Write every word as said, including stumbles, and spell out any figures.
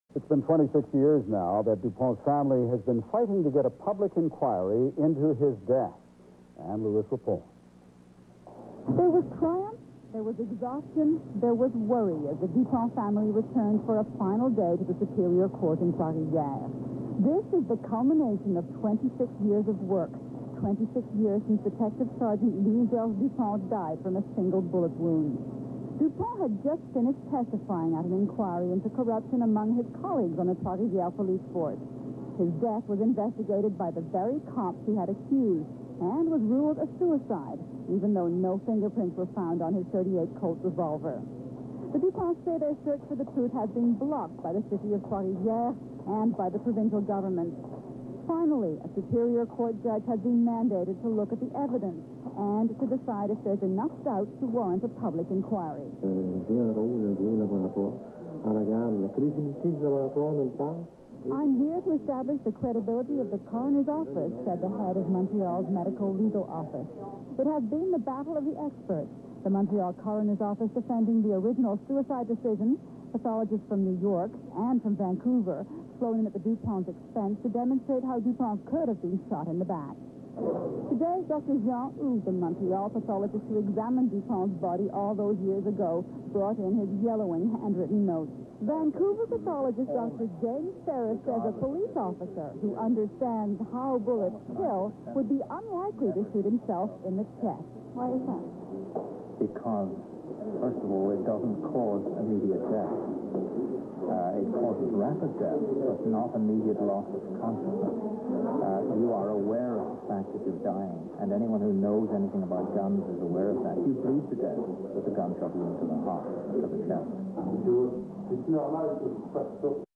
It's been twenty-six years now that DuPont's family has been fighting to get a public inquiry into his death. And Louis reports. There was triumph, there was exhaustion, there was worry as the DuPont family returned for a final day to the Superior Court in Paris-Guerre. This is the culmination of twenty-six years of work, twenty-six years since Detective Sergeant Louis-Georges DuPont died from a single bullet wound. DuPont had just finished testifying at an inquiry into corruption among his colleagues on the Paris-Guerre police force. His death was investigated by the very cops he had accused and was ruled a suicide, even though no fingerprints were found on his thirty-eight Colt revolver. The DuPonts say their search for the truth has been blocked by the city of Paris-Guerre and by the provincial government. Finally, a Superior Court judge has been mandated to look at the evidence and to decide if there's enough doubt to warrant a public inquiry. I'm here to establish the credibility of the coroner's office, said the head of Montreal's medical legal office. It has been the battle of the experts, the Montreal coroner's office defending the original suicide decision, pathologists from New York and from Vancouver flown in at the DuPont's expense to demonstrate how DuPont could have been shot in the back. Today, Doctor Jean Hou, the Montreal pathologist who examined DuPont's body all those years ago, brought in his yellowing handwritten notes. Vancouver pathologist Doctor James Ferris says a police officer who understands how bullets kill would be unlikely to shoot himself in the chest. Why is that? Because, first of all, it doesn't cause immediate death. Uh, it causes rapid death, but not immediate loss of consciousness. Uh, you are aware of the fact that you're dying, and anyone who knows anything about guns is aware of that. You bleed to death with a gunshot wound to the heart, to the chest.